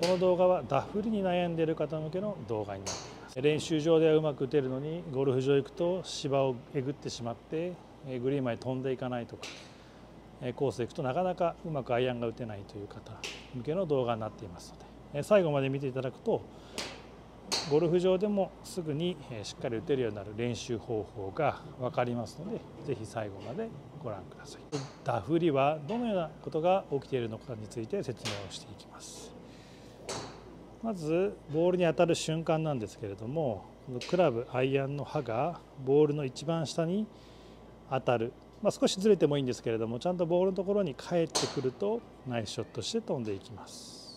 この動画はダフりに悩んでいる方向けの動画になっています。練習場ではうまく打てるのにゴルフ場行くと芝をえぐってしまってグリーンまで飛んでいかないとか、コースで行くとなかなかうまくアイアンが打てないという方向けの動画になっていますので、最後まで見ていただくとゴルフ場でもすぐにしっかり打てるようになる練習方法が分かりますので、ぜひ最後までご覧ください。ダフりはどのようなことが起きているのかについて説明をしていきます。まずボールに当たる瞬間なんですけれども、このクラブアイアンの刃がボールの一番下に当たる、少しずれてもいいんですけれども、ちゃんとボールのところに返ってくるとナイスショットして飛んでいきます。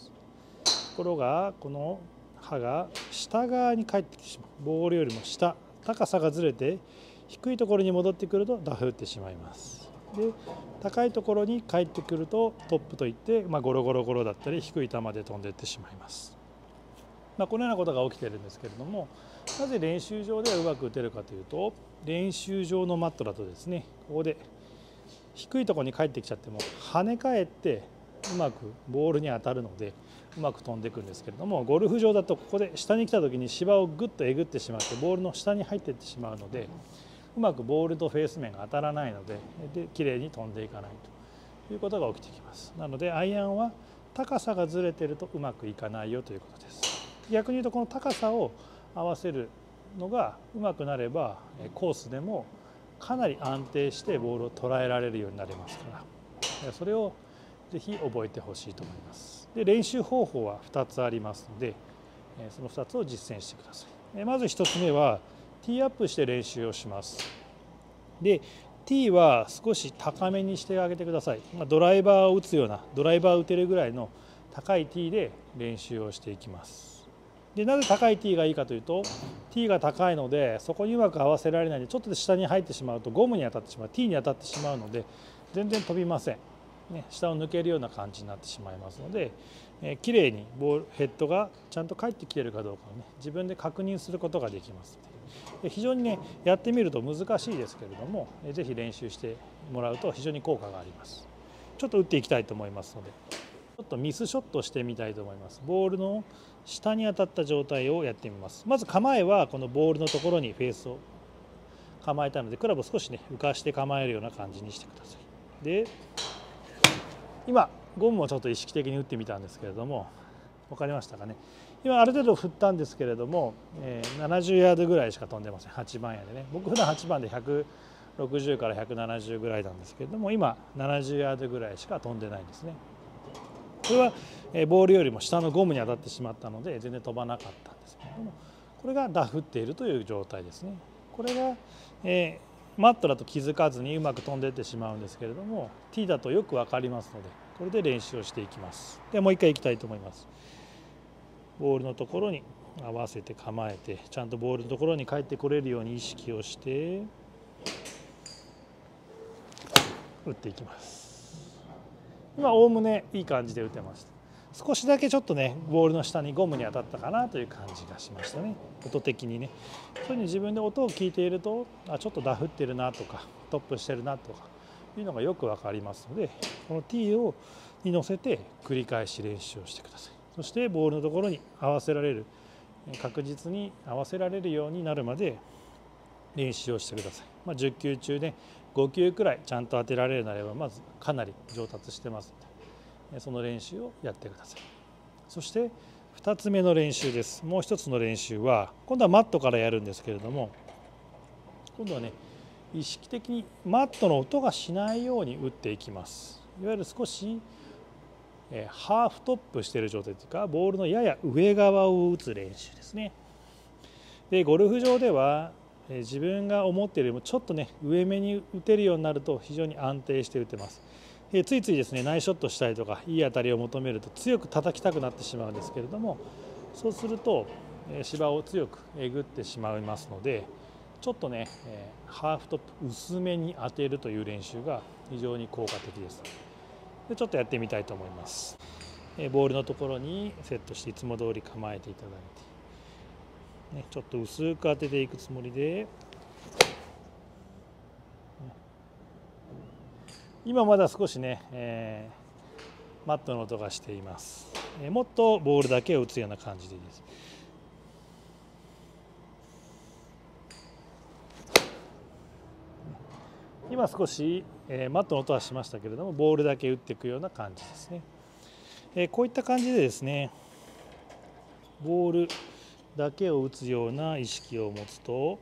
ところがこの刃が下側に返ってきてしまう、ボールよりも下、高さがずれて低いところに戻ってくるとダフってしまいます。で、高いところに返ってくるとトップといって、ゴロゴロゴロだったり低い球で飛んでいってしまいます。このようなことが起きているんですけれども、なぜ練習場ではうまく打てるかというと、練習場のマットだとですね、ここで低いところに返ってきちゃっても跳ね返ってうまくボールに当たるのでうまく飛んでいくんですけれども、ゴルフ場だとここで下に来た時に芝をぐっとえぐってしまってボールの下に入っていってしまうので、うまくボールとフェース面が当たらないのできれいに飛んでいかないということが起きてきます。なのでアイアンは高さがずれているとうまくいかないよということです。逆に言うとこの高さを合わせるのがうまくなればコースでもかなり安定してボールを捉えられるようになりますから、それをぜひ覚えてほしいと思います。で、練習方法は2つありますので、その2つを実践してください。まず1つ目はティーアップして練習をします。で、ティーは少し高めにしてあげてください。ドライバーを打つような、ドライバーを打てるぐらいの高いティーで練習をしていきます。で、なぜ高いティーがいいかというと、ティーが高いのでそこにうまく合わせられないでちょっと下に入ってしまうとゴムに当たってしまう、ティーに当たってしまうので全然飛びません。下を抜けるような感じになってしまいますので、きれいにヘッドがちゃんと返ってきているかどうかを自分で確認することができます。非常にやってみると難しいですけれども、ぜひ練習してもらうと非常に効果があります。ちょっと打っていきたいと思いますので、ちょっとミスショットしてみたいと思います。ボールの下に当たった状態をやってみます。まず構えはこのボールのところにフェースを構えたので、クラブを少し浮かして構えるような感じにしてください。で、今ゴムをちょっと意識的に打ってみたんですけれども、分かりましたかね。今ある程度振ったんですけれども、70ヤードぐらいしか飛んでません。8番ヤーでね、僕普段8番で160から170ぐらいなんですけれども、今70ヤードぐらいしか飛んでないんですね。これはボールよりも下のゴムに当たってしまったので全然飛ばなかったんですけれども、これがダフっているという状態ですね。これが、マットだと気づかずにうまく飛んでいってしまうんですけれども、ティーだとよく分かりますので、これで練習をしていきます。で、もう一回いきたいと思います。ボールのところに合わせて構えて、ちゃんとボールのところに帰ってこれるように意識をして打っていきます。今おおむねいい感じで打てました。少しだけちょっとねボールの下にゴムに当たったかなという感じがしましたね、音的にね。そういうふうに自分で音を聞いていると、ちょっとダフってるなとかトップしてるなとかいうのがよく分かりますので、このティーに乗せて繰り返し練習をしてください。そしてボールのところに合わせられる、確実に合わせられるようになるまで練習をしてください。10球中ね5球くらいちゃんと当てられるようになればまずかなり上達してますので、その練習をやってください。そして2つ目の練習です。もう一つの練習は今度はマットからやるんですけれども、今度はね意識的にマットの音がしないように打っていきます。いわゆる少しハーフトップしている状態というか、ボールのやや上側を打つ練習ですね。で、ゴルフ場では自分が思っているよりもちょっとね上目に打てるようになると非常に安定して打てます。ついついですねナイスショットしたりとかいい当たりを求めると強く叩きたくなってしまうんですけれども、そうすると芝を強くえぐってしまいますので、ちょっとねハーフトップ薄めに当てるという練習が非常に効果的です。で、ちょっとやってみたいと思います。ボールのところにセットしていつも通り構えていただいて、ちょっと薄く当てていくつもりで、今まだ少しね、マットの音がしています。 もっとボールだけを打つような感じでいいです。今少しマットの音はしましたけれども、ボールだけ打っていくような感じですね。こういった感じでですね、ボールだけを打つような意識を持つと、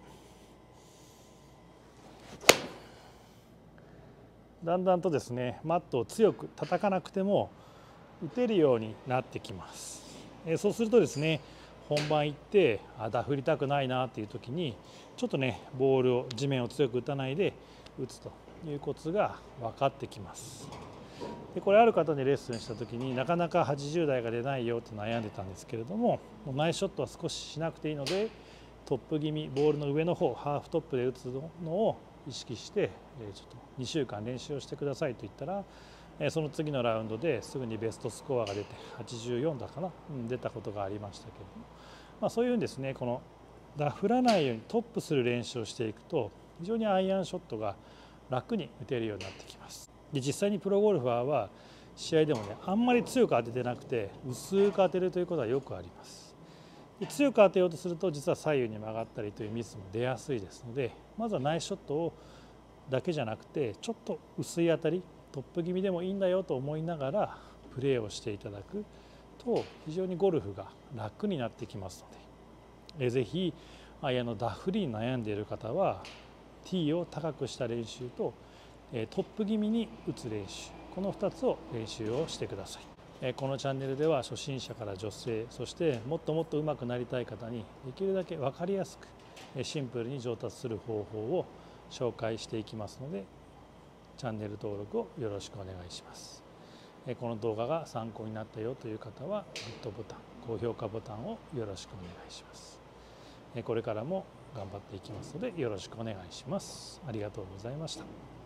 だんだんとですね、マットを強く叩かなくても打てるようになってきます。そうするとですね、本番行ってダフりたくないなっていう時にちょっとね、ボールを地面を強く打たないで打つというコツが分かってきます。でこれある方にレッスンした時になかなか80台が出ないよって悩んでたんですけれども、ナイスショットは少ししなくていいので、トップ気味、ボールの上の方、ハーフトップで打つのを意識してちょっと2週間練習をしてくださいと言ったら、その次のラウンドですぐにベストスコアが出て84だかな、出たことがありましたけれども、そういうんですね、このダフらないようにトップする練習をしていくと非常にアイアンショットが楽に打てるようになってきます。で実際にプロゴルファーは試合でもね、あんまり強く当ててなくて薄く当てるということはよくあります。で強く当てようとすると実は左右に曲がったりというミスも出やすいですので、まずはナイスショットをだけじゃなくてちょっと薄い当たり、トップ気味でもいいんだよと思いながらプレーをしていただくと非常にゴルフが楽になってきますので、ぜひアイアンのダフりに悩んでいる方はティーを高くした練習とトップ気味に打つ練習、この2つを練習をしてください。このチャンネルでは初心者から女性、そしてもっともっと上手くなりたい方にできるだけ分かりやすくシンプルに上達する方法を紹介していきますので、チャンネル登録をよろしくお願いします。この動画が参考になったよという方はグッドボタン、高評価ボタンをよろしくお願いします。これからも頑張っていきますのでよろしくお願いします。ありがとうございました。